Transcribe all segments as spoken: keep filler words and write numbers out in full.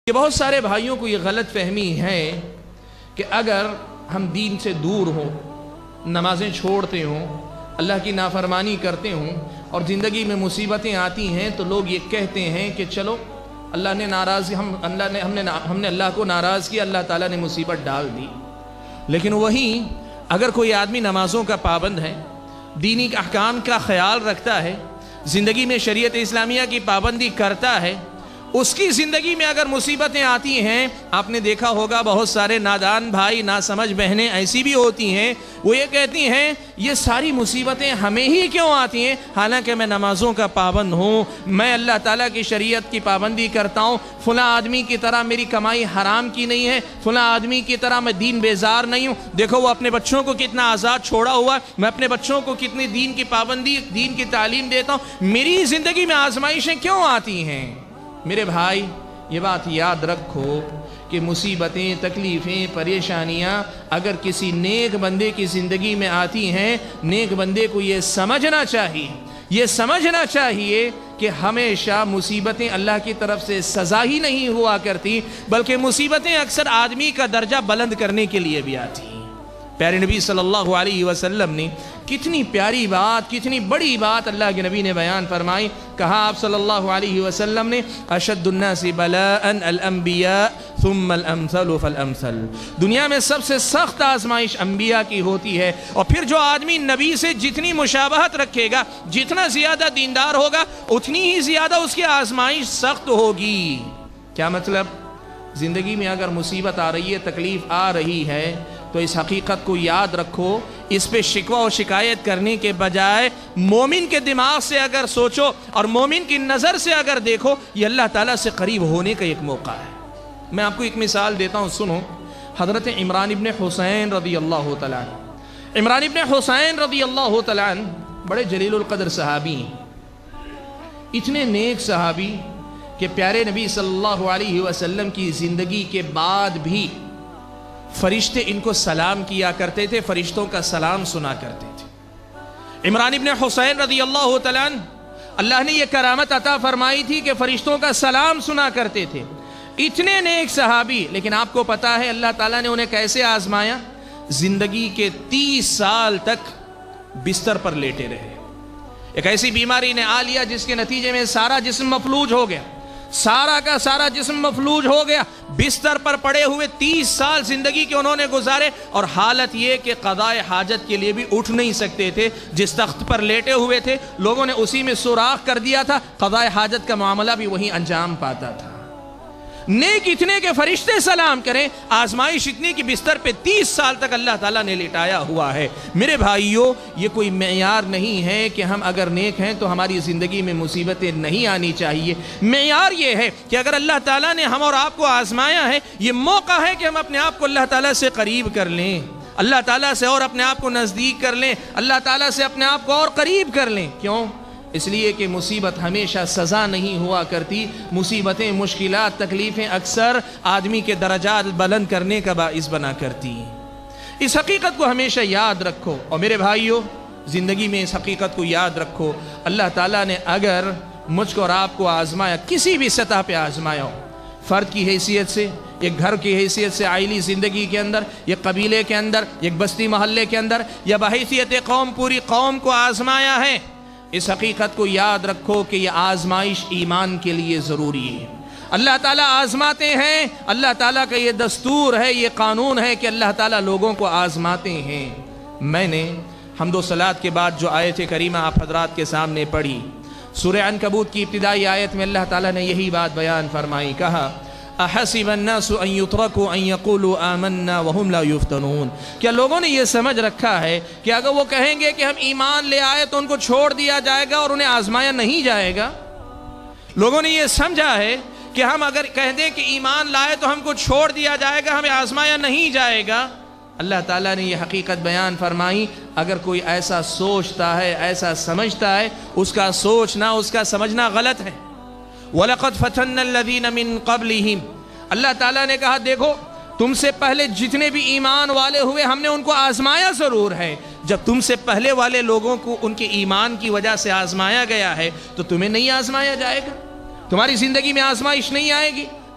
کہ بہت سارے بھائیوں کو یہ غلط فہمی ہے کہ اگر ہم دین سے دور ہوں، نمازیں چھوڑتے ہوں، اللہ کی نافرمانی کرتے ہوں اور زندگی میں مصیبتیں آتی ہیں تو لوگ یہ کہتے ہیں کہ چلو اللہ نے ناراض ہم اللہ نے ہم نے ہم نے اللہ کو ناراض کیا، اللہ تعالیٰ نے مصیبت ڈال دی۔ لیکن وہیں اگر کوئی آدمی نمازوں کا پابند ہے، دینی احکام کا خیال رکھتا ہے، زندگی میں شریعت اسلامیہ کی پابندی کرتا ہے، اس کی زندگی میں اگر مصیبتیں آتی ہیں، آپ نے دیکھا ہوگا بہت سارے نادان بھائی، ناسمجھ بہنیں ایسی بھی ہوتی ہیں، وہ یہ کہتی ہیں یہ ساری مصیبتیں ہمیں ہی کیوں آتی ہیں، حالانکہ میں نمازوں کا پابند ہوں، میں اللہ تعالیٰ کی شریعت کی پابندی کرتا ہوں، فلاں آدمی کی طرح میری کمائی حرام کی نہیں ہے، فلاں آدمی کی طرح میں دین بیزار نہیں ہوں، دیکھو وہ اپنے بچوں کو کتنا آزاد چھوڑا ہوا ہے، میں اپنے بچوں کو کتنی دین کی پابندی، دین کی تعلیم دیتا ہوں، میری زندگی میں آزمائشیں کیوں آتی ہیں؟ میرے بھائی یہ بات یاد رکھو کہ مصیبتیں، تکلیفیں، پریشانیاں اگر کسی نیک بندے کی زندگی میں آتی ہیں، نیک بندے کو یہ سمجھنا چاہیے یہ سمجھنا چاہیے کہ ہمیشہ مصیبتیں اللہ کی طرف سے سزا ہی نہیں ہوا کرتی، بلکہ مصیبتیں اکثر آدمی کا درجہ بلند کرنے کے لیے بھی آتی ہیں۔ پیارے نبی صلی اللہ علیہ وسلم نے کتنی پیاری بات، کتنی بڑی بات اللہ کے نبی نے بیان فرمائی۔ کہا آپ صلی اللہ علیہ وسلم نے اشد الناس بلاء الانبیاء ثم الامثل فالامثل، دنیا میں سب سے سخت آزمائش انبیاء کی ہوتی ہے، اور پھر جو آدمی نبی سے جتنی مشابہت رکھے گا، جتنا زیادہ دیندار ہوگا، اتنی ہی زیادہ اس کی آزمائش سخت ہوگی۔ کیا مطلب؟ زندگی میں اگر مصیبت آ رہی ہے، تکلیف آ رہی ہے، تو اس حقیقت کو یاد رکھو، اس پہ شکوہ و شکایت کرنے کے بجائے مومن کے دماغ سے اگر سوچو اور مومن کی نظر سے اگر دیکھو، یہ اللہ تعالیٰ سے قریب ہونے کا ایک موقع ہے۔ میں آپ کو ایک مثال دیتا ہوں، سنو۔ حضرت عمران ابن حسین رضی اللہ تعالیٰ عنہ عمران ابن حسین رضی اللہ تعالیٰ عنہ بڑے جلیل القدر صحابی ہیں، اتنے نیک صحابی کہ پیارے نبی صلی اللہ علیہ وسلم کی زندگی کے بعد بھی فرشتے ان کو سلام کیا کرتے تھے، فرشتوں کا سلام سنا کرتے تھے۔ عمران ابن حسین رضی اللہ تعالیٰ عنہ اللہ نے یہ کرامت عطا فرمائی تھی کہ فرشتوں کا سلام سنا کرتے تھے، اتنے نیک صحابی، لیکن آپ کو پتا ہے اللہ تعالیٰ نے انہیں کیسے آزمایا؟ زندگی کے تیس سال تک بستر پر لیٹے رہے، ایک ایسی بیماری نے آ لیا جس کے نتیجے میں سارا جسم مفلوج ہو گیا، سارا کا سارا جسم مفلوج ہو گیا، بستر پر پڑے ہوئے تیس سال زندگی کے انہوں نے گزارے، اور حالت یہ کہ قضاء حاجت کے لیے بھی اٹھ نہیں سکتے تھے، جس تخت پر لیٹے ہوئے تھے لوگوں نے اسی میں سوراخ کر دیا تھا، قضاء حاجت کا معاملہ بھی وہیں انجام پاتا تھا۔ نیک اتنے کہ فرشتے سلام کریں، آزمائش اتنی کہ بستر پہ تیس سال تک اللہ تعالیٰ نے لٹایا ہوا ہے۔ میرے بھائیوں، یہ کوئی معیار نہیں ہے کہ ہم اگر نیک ہیں تو ہماری زندگی میں مصیبتیں نہیں آنی چاہیے۔ معیار یہ ہے کہ اگر اللہ تعالیٰ نے ہم اور آپ کو آزمایا ہے، یہ موقع ہے کہ ہم اپنے آپ کو اللہ تعالیٰ سے قریب کر لیں، اللہ تعالیٰ سے اور اپنے آپ کو نزدیک کر لیں، اللہ تعالیٰ سے اپنے آپ کو اور قریب کر لیں۔ کیوں؟ اس لیے کہ مصیبت ہمیشہ سزا نہیں ہوا کرتی، مصیبتیں، مشکلات، تکلیفیں اکثر آدمی کے درجات بلند کرنے کا باعث بنا کرتی ہیں۔ اس حقیقت کو ہمیشہ یاد رکھو، اور میرے بھائیوں زندگی میں اس حقیقت کو یاد رکھو، اللہ تعالیٰ نے اگر مجھ کو اور آپ کو آزمایا، کسی بھی سطح پہ آزمایا ہو، فرد کی حیثیت سے، ایک گھر کی حیثیت سے، عائلی زندگی کے اندر، ایک قبیلے کے اندر، ایک بستی محلے کے اندر، یا بحیثیت قوم پوری قوم کو آزمایا ہے، اس حقیقت کو یاد رکھو کہ یہ آزمائش ایمان کے لیے ضروری ہے۔ اللہ تعالیٰ آزماتے ہیں، اللہ تعالیٰ کا یہ دستور ہے، یہ قانون ہے کہ اللہ تعالیٰ لوگوں کو آزماتے ہیں۔ میں نے حمد و صلات کے بعد جو آیت کریمہ آپ حضرات کے سامنے پڑھی، سورہ عنکبوت کی ابتدائی آیت میں اللہ تعالیٰ نے یہی بات بیان فرمائی، کہا احسب الناس ان يتركوا ان يقولوا آمنا وهم لا يفتنون، کیا لوگوں نے یہ سمجھ رکھا ہے کہ اگر وہ کہیں گے کہ ہم ایمان لے آئے تو ان کو چھوڑ دیا جائے گا اور انہیں آزمایا نہیں جائے گا؟ لوگوں نے یہ سمجھا ہے کہ ہم اگر کہہ دیں کہ ایمان لائے تو ہم کو چھوڑ دیا جائے گا، ہمیں آزمایا نہیں جائے گا؟ اللہ تعالیٰ نے یہ حقیقت بیان فرمائی، اگر کوئی ایسا سوچتا ہے، ایسا سمجھتا ہے، اس کا سوچنا، اس کا سمجھنا غلط ہے۔ وَلَقَدْ فَتَنَّ الَّذِينَ مِن قَبْلِهِمْ، اللہ تعالیٰ نے کہا دیکھو تم سے پہلے جتنے بھی ایمان والے ہوئے ہم نے ان کو آزمایا ضرور ہے، جب تم سے پہلے والے لوگوں کو ان کے ایمان کی وجہ سے آزمایا گیا ہے تو تمہیں نہیں آزمایا جائے گا؟ تمہاری زندگی میں آزمائش نہیں آئے گی؟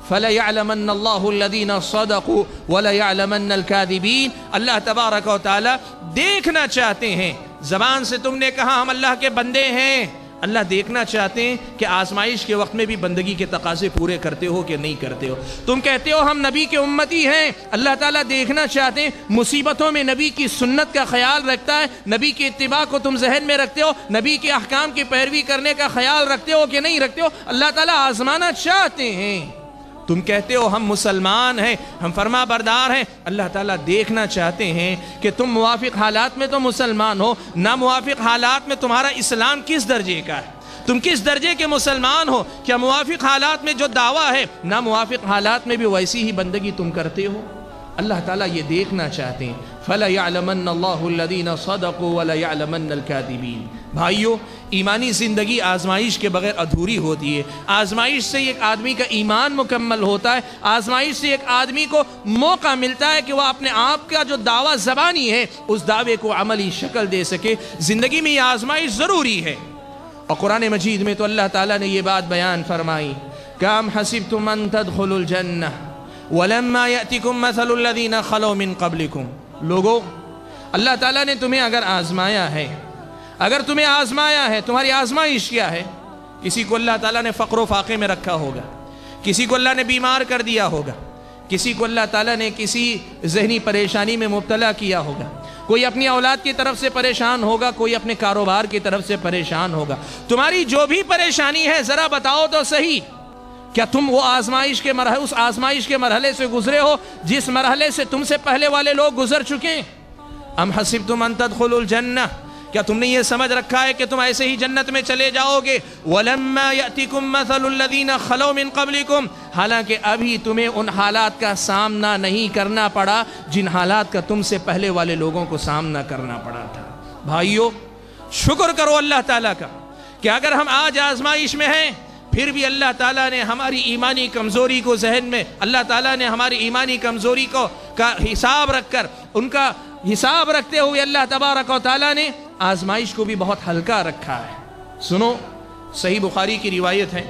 فَلَيَعْلَمَنَّ اللَّهُ الَّذِينَ صَدَقُوا وَلَيَعْلَمَنَّ الْكَاذِبِينَ۔ اللہ تبارک و تعالی دیکھنا چاہتے ہیں، زبان سے تم نے کہا ہم اللہ کے بندے ہیں، اللہ دیکھنا چاہتے ہیں کہ آزمائش کے وقت میں بھی بندگی کے تقاضے پورے کرتے ہو کہ نہیں کرتے ہو۔ تم کہتے ہو ہم نبی کے امتی ہیں، اللہ تعالیٰ دیکھنا چاہتے ہیں مصیبتوں میں نبی کی سنت کا خیال رکھتا ہے، نبی کی اتباع کو تم ذہن میں رکھتے ہو، نبی کے احکام کی پیروی کرنے کا خیال رکھتے ہو کہ نہیں رکھتے ہو، اللہ تعالیٰ آزمانا چاہتے ہیں۔ تم کہتے ہو ہم مسلمان ہیں، ہم فرما بردار ہیں، اللہ تعالیٰ دیکھنا چاہتے ہیں کہ تم موافق حالات میں تو مسلمان ہو، نہ موافق حالات میں تمہارا اسلام کس درجے کا ہے، تم کس درجے کے مسلمان ہو، کیا موافق حالات میں جو دعویٰ ہے نہ موافق حالات میں بھی ویسی ہی بندگی تم کرتے ہو۔ اللہ تعالیٰ یہ دیکھنا چاہتے ہیں۔ فَلَيَعْلَمَنَّ اللَّهُ الَّذِينَ صَدَقُوا وَلَيَعْلَمَنَّ الْكَاذِبِينَ۔ بھائیو، ایمانی زندگی آزمائش کے بغیر ادھوری ہوتی ہے۔ آزمائش سے ایک آدمی کا ایمان مکمل ہوتا ہے، آزمائش سے ایک آدمی کو موقع ملتا ہے کہ وہ اپنے آپ کا جو دعویٰ زبانی ہے اس دعوے کو عملی شکل دے سکے۔ زندگی میں یہ آزمائش ضروری ہے، اور قرآن مجید میں تو اللہ تعالیٰ نے یہ بات بیان فرمائی کہ ام حسبتم ان تدخلوا الجنہ وَلَمَّا يَأْتِكُمْ مَثَلُ الَّذِينَ خَلَوْا مِن قَبْلِكُمْ۔ لوگو، اللہ تعالیٰ نے تمہیں اگر آزمایا ہے، اگر تمہیں آزمایا ہے، تمہاری آزمائش کیا ہے؟ کسی کو اللہ تعالیٰ نے فقر و فاقے میں رکھا ہوگا، کسی کو اللہ نے بیمار کر دیا ہوگا، کسی کو اللہ تعالیٰ نے کسی ذہنی پریشانی میں مبتلا کیا ہوگا، کوئی اپنی اولاد کی طرف سے پریشان ہوگا، کوئی اپنے کاروبار کی طرف سے پریشان ہوگا۔ تمہاری جو بھی پریشانی ہے ذرا بتاؤ تو صحیح، کیا تم وہ آزمائش کے مرحلے اس آزمائش کے مرحلے سے گزرے ہو جس مرحلے سے تم سے پہلے والے لوگ گزر چکے ہیں؟ ام حسبتم ان تدخلوا الجنہ، کیا تم نے یہ سمجھ رکھا ہے کہ تم ایسے ہی جنت میں چلے جاؤ گے؟ وَلَمَّا يَأْتِكُمْ مَثَلُ الَّذِينَ خَلَوْا مِن قَبْلِكُمْ، حالانکہ ابھی تمہیں ان حالات کا سامنا نہیں کرنا پڑا جن حالات کا تم سے پہلے والے لوگوں کو سامنا کرنا پڑا تھا۔ بھائیو، شکر کرو اللہ تعالیٰ کا کہ اگر ہم آج آزمائش میں ہیں پھر بھی اللہ تعالیٰ نے ہماری ایمانی کمزوری کو ذہن میں اللہ تعالیٰ نے ہماری ایمانی کمزوری کو کا حساب رکھ کر ان کا حساب رکھتے ہوئے اللہ تبارک و تعالیٰ نے آزمائش کو بھی بہت ہلکا رکھا ہے۔ سنو، صحیح بخاری کی روایت ہے،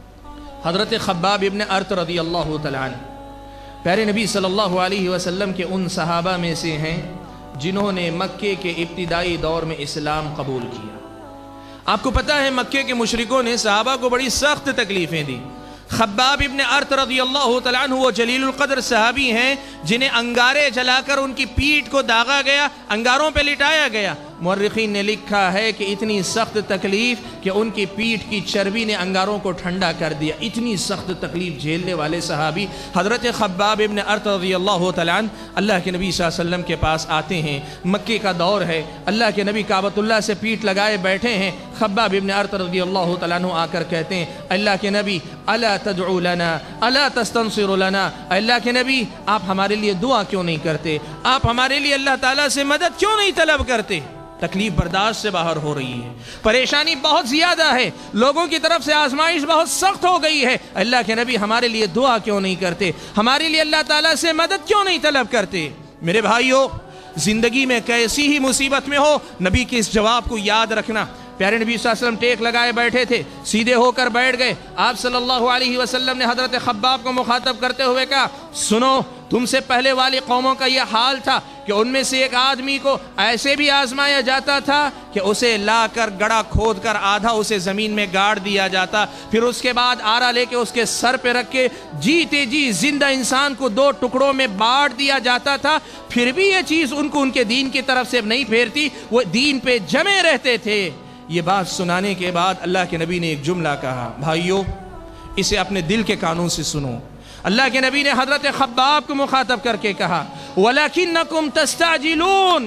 حضرت خباب ابن ارت رضی اللہ تعالیٰ عنہ پیارے نبی صلی اللہ علیہ وسلم کے ان صحابہ میں سے ہیں جنہوں نے مکے کے ابتدائی دور میں اسلام قبول کیا۔ آپ کو پتہ ہے مکے کے مشرکوں نے صحابہ کو بڑی سخت تکلیفیں دی۔ خباب ابن ارت رضی اللہ تعالیٰ عنہ وہ جلیل القدر صحابی ہیں جنہیں انگارے جلا کر ان کی پیٹھ کو داغا گیا، انگاروں پہ لٹایا گیا۔ مورخین نے لکھا ہے کہ اتنی سخت تکلیف کہ ان کی پیٹھ کی چربی نے انگاروں کو ٹھنڈا کر دیا۔ اتنی سخت تکلیف جھیلنے والے صحابی حضرت خباب ابن ارت رضی اللہ تعالیٰ عنہ اللہ کے نبی صلی اللہ علیہ وسلم کے پاس آتے ہیں۔ مکے کا دور ہے، اللہ کے نبی کعبۃ اللہ سے پیٹھ لگائے بیٹھے ہیں۔ خباب ابن ارت رضی اللہ تعالیٰ عنہ آ کر کہتے ہیں، اللہ کے نبی الا تدعو لنا الا تستنصر لنا، اللہ کے نبی آپ ہمارے لیے دعا کیوں نہیں کرتے، آپ ہمارے لیے اللہ تعالیٰ سے مدد کیوں نہیں طلب کرتے؟ تکلیف برداشت سے باہر ہو رہی ہے، پریشانی بہت زیادہ ہے، لوگوں کی طرف سے آزمائش بہت سخت ہو گئی ہے، اللہ کے نبی ہمارے لیے دعا کیوں نہیں کرتے، ہمارے لیے اللہ تعالیٰ سے مدد کیوں نہیں طلب کرتے؟ میرے بھائیو، زندگی میں کیسی ہی مصیبت میں ہو، نبی کے اس جواب کو یاد رکھنا۔ پیارے نبی صلی اللہ علیہ وسلم ٹیک لگائے بیٹھے تھے، سیدھے ہو کر بیٹھ گئے۔ آپ صلی اللہ علیہ وسلم نے حضرت خباب کو مخاطب کرتے ہوئے کہا، سنو، تم سے پہلے والی قوموں کا یہ حال تھا کہ ان میں سے ایک آدمی کو ایسے بھی آزمایا جاتا تھا کہ اسے لا کر گڑھا کھود کر آدھا اسے زمین میں گاڑ دیا جاتا، پھر اس کے بعد آرا لے کے اس کے سر پہ رکھ کے جیتے جی زندہ انسان کو دو ٹکڑوں میں بانٹ دیا جاتا تھا، پھر بھی یہ چیز ان کو ان کے دین کی طرف سے نہیں پھیرتی، وہ دین پہ جمے رہتے تھے۔ یہ بات سنانے کے بعد اللہ کے نبی نے ایک جملہ کہا، بھائیو اسے اپنے دل کے کانوں سے سنو۔ اللہ کے نبی نے حضرت خباب کو مخاطب کر کے کہا، وَلَكِنَّكُمْ تَسْتَعْجِلُونَ،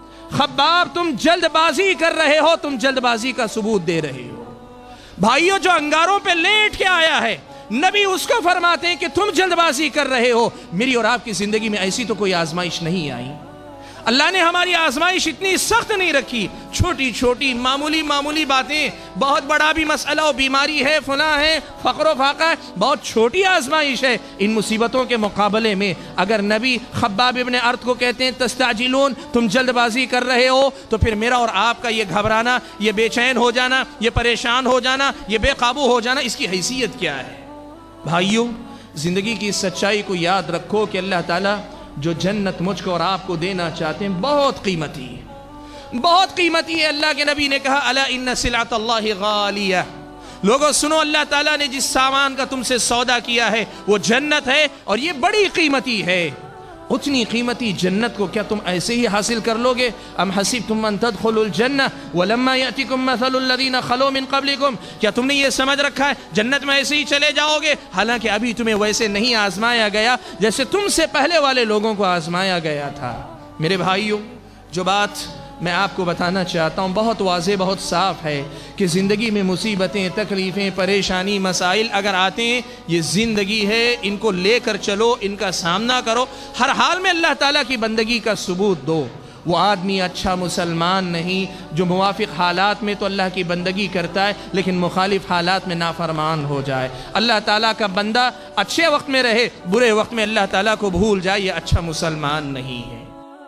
خباب تم جلد بازی کر رہے ہو، تم جلد بازی کا ثبوت دے رہے ہو۔ بھائیو، جو انگاروں پہ لیٹ کے آیا ہے نبی اس کو فرماتے ہیں کہ تم جلد بازی کر رہے ہو۔ میری اور آپ کی زندگی میں ایسی تو کوئی آزمائش نہیں آئی، اللہ نے ہماری آزمائش اتنی سخت نہیں رکھی، چھوٹی چھوٹی معمولی معمولی باتیں، بہت بڑا بھی مسئلہ ہو، بیماری ہے، فلاں ہے، فقر و فاقہ ہے، بہت چھوٹی آزمائش ہے۔ ان مصیبتوں کے مقابلے میں اگر نبی خباب ابن ارت کو کہتے ہیں تستعجلون، تم جلد بازی کر رہے ہو، تو پھر میرا اور آپ کا یہ گھبرانا، یہ بے چین ہو جانا، یہ پریشان ہو جانا، یہ بے قابو ہو جانا، اس کی حیثیت کیا ہے؟ بھائیو، ज़िंदगी की सच्चाई को याद रखो कि अल्लाह ताला जो जन्नत मुझको और आपको देना चाहते हैं बहुत कीमती है, बहुत कीमती है। अल्लाह के नबी ने कहा अला इन्ना सिलातल्लाहि गालिया, लोगों सुनो, अल्लाह ताला ने जिस सामान का तुमसे सौदा किया है वो जन्नत है और ये बड़ी कीमती है। उतनी कीमती जन्नत को क्या तुम ऐसे ही हासिल कर लोगे? अम हसीबतुम अन तदखुलुल जन्नह वलम्मा यातिकुम मसलुल लज़ीना खलो मिन क़ब्लिकुम, क्या तुमने ये समझ रखा है जन्नत में ऐसे ही चले जाओगे? हालांकि अभी तुम्हें वैसे नहीं आजमाया गया जैसे तुमसे पहले वाले लोगों को आजमाया गया था। मेरे भाइयों, जो बात मैं आपको बताना चाहता हूँ बहुत वाज़ेह, बहुत साफ़ है कि ज़िंदगी में मुसीबतें, तकलीफ़ें, परेशानी, मसाइल अगर आते हैं, ये ज़िंदगी है, इनको लेकर चलो, इनका सामना करो, हर हाल में अल्लाह ताला की बंदगी का सबूत दो। वो आदमी अच्छा मुसलमान नहीं जो मुवाफिक हालात में तो अल्लाह की बंदगी करता है लेकिन मुखालिफ हालात में नाफरमान हो जाए। अल्लाह ताला का बंदा अच्छे वक्त में रहे, बुरे वक्त में अल्लाह ताला को भूल जाए, ये अच्छा मुसलमान नहीं है।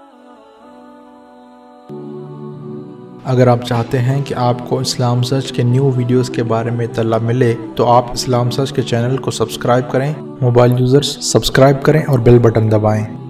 अगर आप चाहते हैं कि आपको इस्लाम सर्च के न्यू वीडियोस के बारे में इत्तला मिले तो आप इस्लाम सर्च के चैनल को सब्सक्राइब करें, मोबाइल यूज़र्स सब्सक्राइब करें और बेल बटन दबाएं।